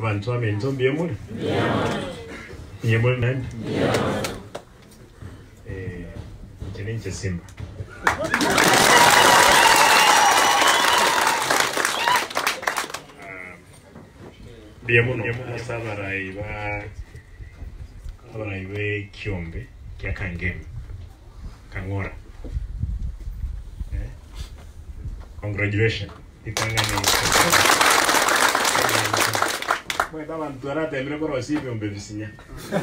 Abantu amenzo mbiyemuli? Mbiyemuli nani? Cheninche Simba. Mbiyemuli sabaraiba abaraibe kiombe kia kangemi kangora. Congratulations. Bueno, estaban tú ahora te por así, me bebisinya.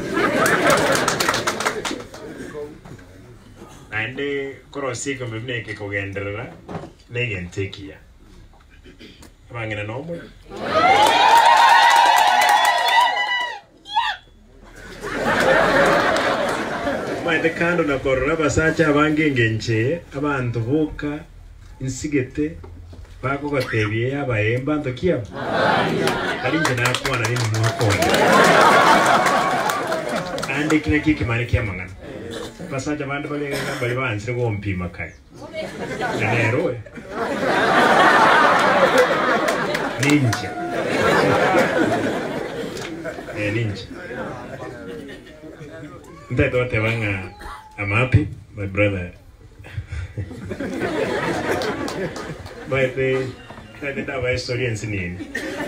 Ande korosi ko mbebne ke ko gendera ne gentekia. Abangena no mo. Maite kando na korora basacha abange ngenche abantu boka insigete bako gatebye abayemba ntokia kalinje na kwana nini muhakonde ande kina kiki mari kya mangana basaja bandu bali banze go mpima kai nero ninja ninja ndeto te banga amapi my brother. But they have a historians in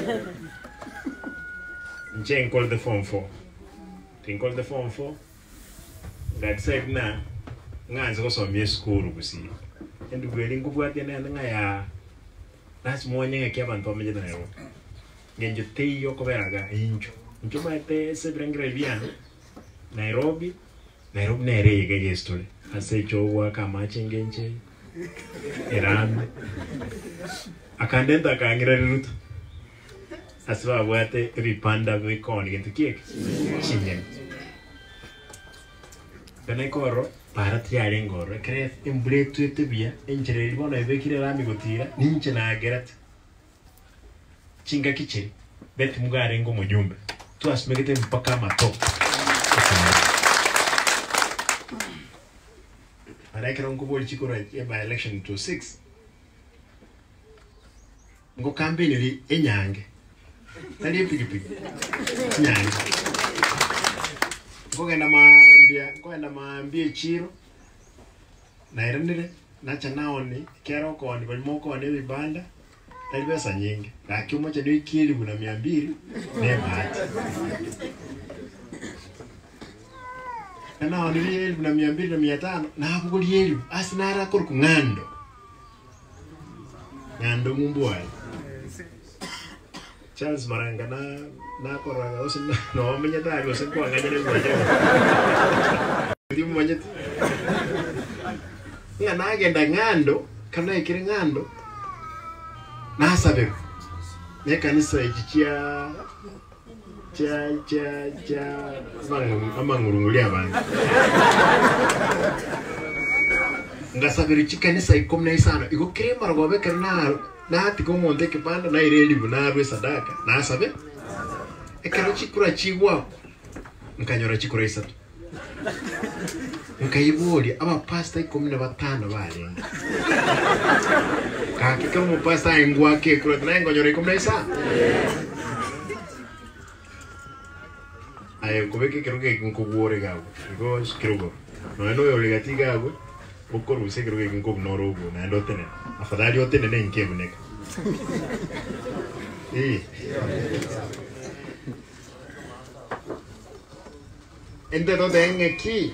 Jane called the phone for. Think called the phone for. That said, na Nans also a school, we see. And the wedding of what I last morning I came and told me that I wrote. Then you take your coverga, inch. You might say, Sebring Gravian, Nairobi, Nere, yesterday. I say, Joe, work a matching genche. Iran. Akandenta kangira root. Aswa wate ripanda wikon into cake. Chinyan. Then I corro, paratiaringor, cref, emblate to the beer, injury one I wake it amigotia, ninchana gerat. Chinga kitchen, bet mugarengo mojumbe. To us make it in Pakama top. And I can go to Chico right by election to 6. Go campaign in Yang. Tell you, pig. Yang. Go and a man be a cheer. Nairene, Nacha only, Caro corn, but more corn every banda. That was a ying. Like you much a new kill when I'm your bill. Never had. And now the real Namiambir Miatan, now good yield, as Nara Kurkungando. Nando Mumboy. Charles Marangana, Nakora, no, Minata was a quang. Yanagan Dangando, can I get Nando? Nasabe. Mekanisa Chia. Among Rumuliaban. Gasabiri chicken say come Naisano. You go cream or go back and now to go on take a pan and I really will not with Sadaka. Nasabe? A Karachi Chiwa. Nkanyora Chikuresa. Nkayibodi, our pasta come never tan valley. Kakikamu pasta in Guake, Kurang on your recommendation. I go back and cook water because Krugo. No, I know you're Ligatiga. Boko will say we can cook no robo and open it. After that, you open the name came neck. And then on a key.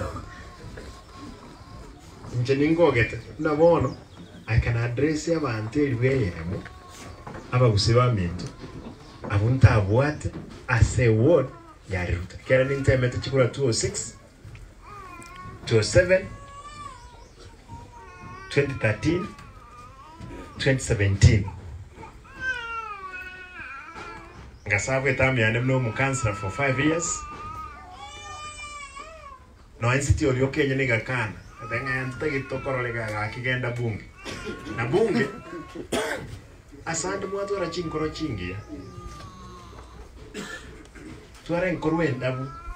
In Janingo get it. No one. I can address you until where I am. About Sivamento. I won't have what I say word. Yarut. Karen in time at the Chikura 206, 207, 2013, 2017. Gasawe Tami and no cancer for 5 years. No NCT or Yoke Yaniga can. Then I take it to Korolega Kigenda Bungi. Nabungi Asante Muatora Chinkoro Chingia. Tuare en Corwenda.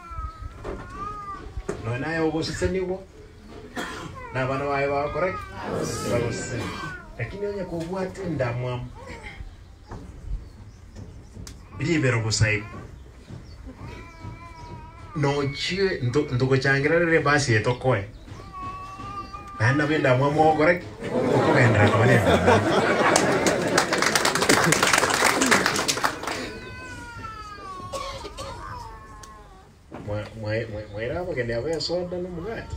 No, and I was sending you. Now, I was correct. I was saying, I can't go what in that mom. libero busai no chie ndo changira re basi etokoe nanda benda mwamo correct ko bendra ko ne Muera porque ne había soda no mugati.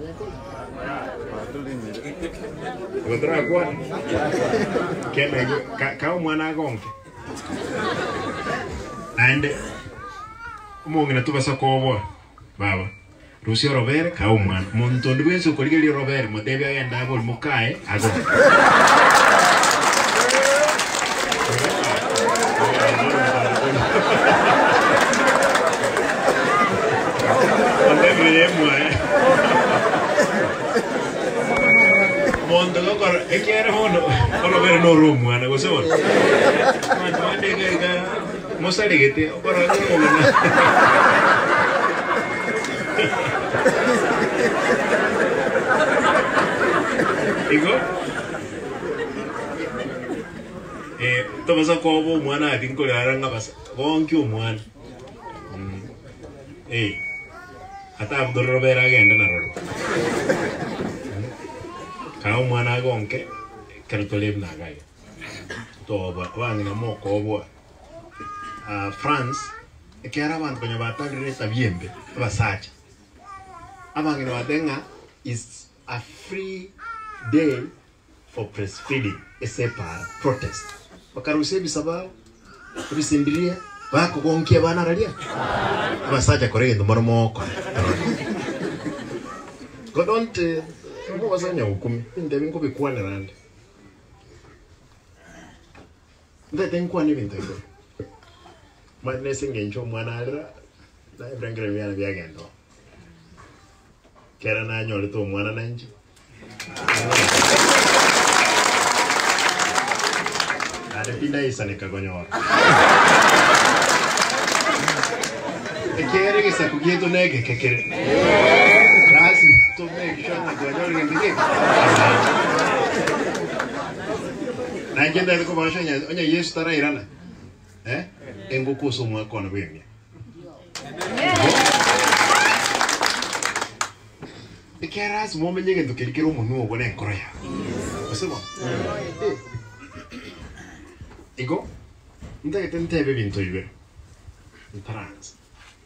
Otra kwa. Kene ka mwana gonke. And umongena tubasa kobo baba. Rusio Robert ka umwana. Montondo benso koligeli Robert mo debe agenda bol mukae ago. Mondo ko e chiaro hono ono vero no room ana go so ma de ga mo sale che te ora no ego to basa ko bo mwana atin ko aranga basa gonki umwana ata Abdul Robert agenda na ro ka umwana gonke kertoleb na gai to ba wangina moko bo France que era van coño bata gresa biembe basacha abangina wadenga is a free day for breastfeeding esepa protest bakaruse bisaba bisindiria bako gonke bana ralia basacha korendo moko godonte mo wasanya hukumi inde bingo bikwana rande ndete nkwani binto iko madness ngencho mwana alira na ibrangire byana byagendo kera na nyole to mwana nanji ade pinda isane kagonyo Quiere que se acuquieto nege que quiere. Gracias. Tú me echas de guayar en el na gente de como shanya onya yesu tara irana enguko so mu akona bwemye Ekeras mo menye ngendo kirikiro munu obone nkoroya osebo ego ndagete ntebe bintu ibe trans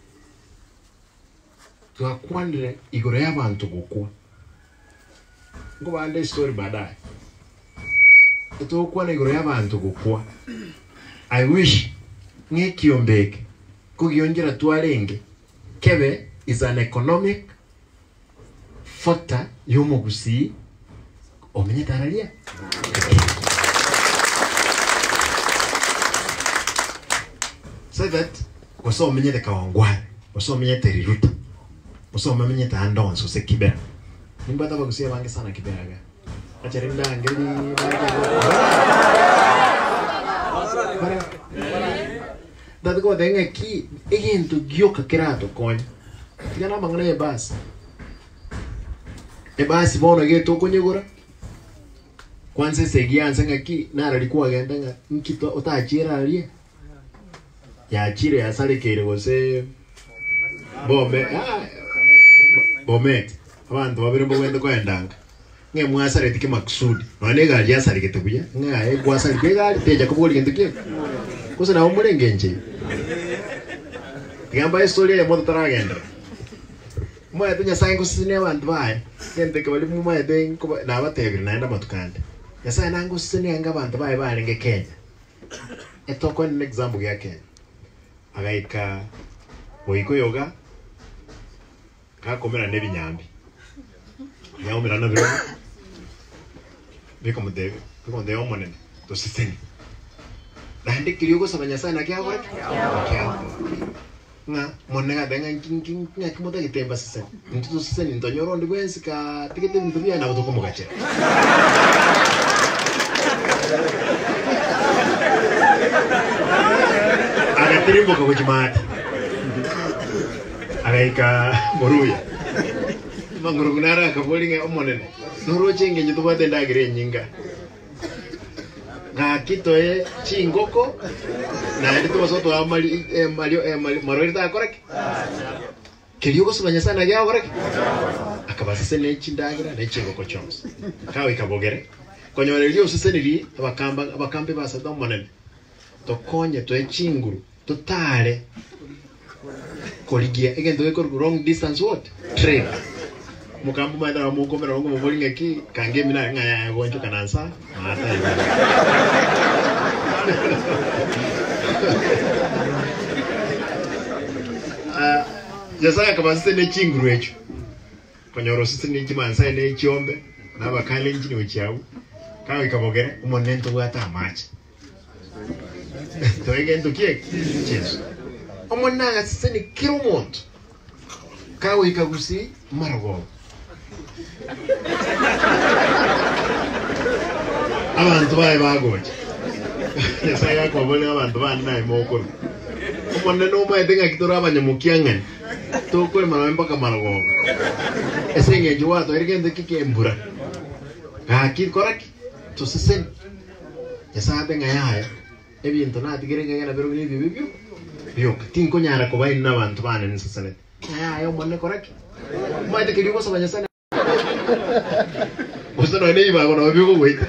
tuakwandire igoro y'abantu gukwa ngo bande story badai etokwana igoro y'abantu gukwa I wish ngekiombeke kugiyongera twarenge kebe is an economic factor yomugusi omenye taralia so that waso omenye de kawangwale waso omenye teriruta waso omenye tandonso se kibera nimbata bagusia bange sana kiberaga acharinda ngeli dad ko denga ki egento gioka kerato konya tigana mangana e basi bono geto konyegora kwanza segianza ngaki nara likuwa gendanga nkito otachira alie ya chire ya sale kere gose bombe bomet abantu babere mbwende kwendanga nge mwasare tike maksudi none gali yasare ketukuya nga gwasare kegali teja kubuli kentuke kusa na umulenge nje gamba historia ya moto taragenda mwa tunya sangu sine abantu bae kente ke bali mu mwa den ko na bategre naenda matukande yasa nangu sine nga abantu bae bali nge Kenya etoko ni example ya Kenya agaika boiko yoga ka komera nebinyambi yaomera na biro biko mudebe omonene to siteni nande kiriyo sabanya sana kya kwa nga monega denga king kimoto gitemba sisa ntutu sisa ntonyoro ndigwensi ka tikete ntubya na butoko mugache aga tirimbo ko kujimata agaika moruya mangurugunara ka bolinga omonene noro chenge nyitubate ndagire nyinga nga kitoe chingoko na ndito basoto amali marorita correct kiliyo kusubanya sana yao correct akabasese nechindagira nechingoko chons kawe kabogere konyore liyo sesenili abakambe basada monene tokonye toe chinguru totale koligia again to go wrong distance what trade mukambu maida wa muko mera ngo mubolinga ki kange mina ngaya gonjo kanansa mata yasaka kabasite ne chinguru echo konyoro site ne chimansa ne chiombe na bakale njini wechiawu kawe kabogere umonento wata match to again to kiek cheers omonaga sene kilomonto kawe ikagusi marago abantu bagoje yasaya ko bone abantu bana imoko omone no maitenga kitora abanyamukiangani to ko mara mpaka marago esenge jwato erigende kikembura akir koraki to sesen yasaya tenga yaya ebintu natigirenge na pero bibibyo yo tinko nyara ko bayi n'abantu bane nsasane ayo monne koraki maite kirigo so banyasana usano ne iba kono bibyo wait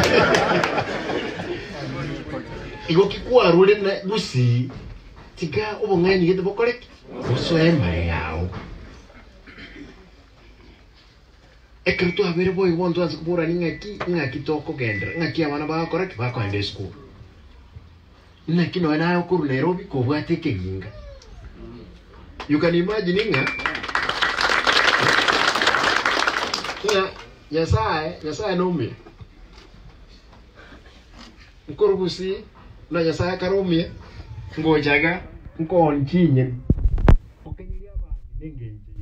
igo kikwa rule na busi tiga ubongani gete bokoreki uso ema yao ekritu abere boy wonto azikubura ngaki toko gendra ngaki abana ba koreki ba ko ende school na kino nayo kuru Nairobi ko bwate keginga you can imagine nga yasaya nombe nkuru busi na yasaya karomie ngojaga nkontinye okenyilia ba nengenje